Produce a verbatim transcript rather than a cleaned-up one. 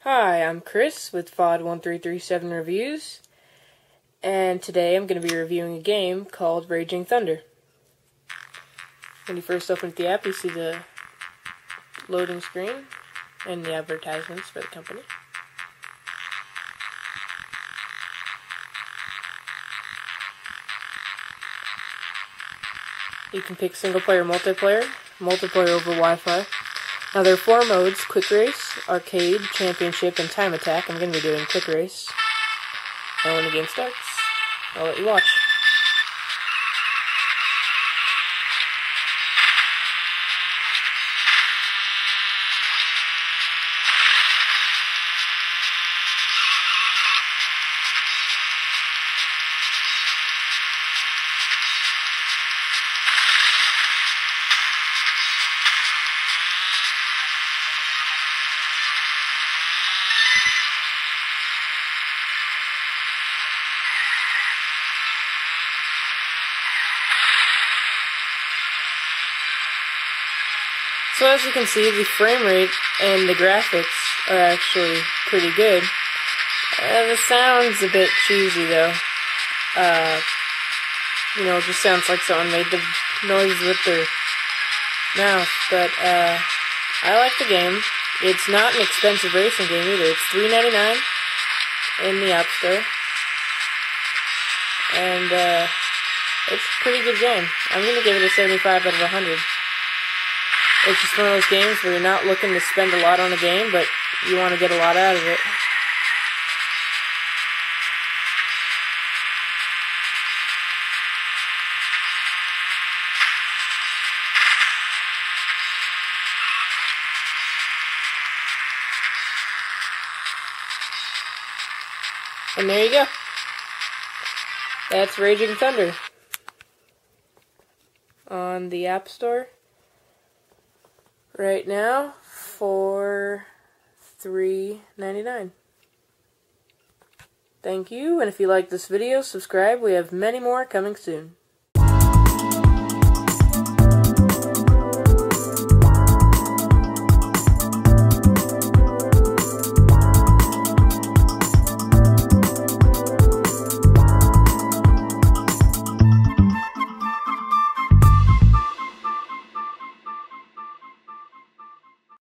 Hi, I'm Chris with F O D one three three seven Reviews, and today I'm going to be reviewing a game called Raging Thunder. When you first open the app, you see the loading screen and the advertisements for the company. You can pick single player, multiplayer, multiplayer over Wi-Fi. Now there are four modes: Quick Race, Arcade, Championship, and Time Attack. I'm going to be doing Quick Race. And when the game starts, I'll let you watch. So as you can see, the frame rate and the graphics are actually pretty good. Uh, the sound's a bit cheesy though. Uh, you know, it just sounds like someone made the noise with their mouth. But uh, I like the game. It's not an expensive racing game either. It's three ninety-nine in the App Store. And uh, it's a pretty good game. I'm going to give it a seventy-five out of one hundred. It's just one of those games where you're not looking to spend a lot on a game, but you want to get a lot out of it. And there you go. That's Raging Thunder on the App Store right now for three ninety-nine. Thank you, and if you like this video, subscribe. We have many more coming soon.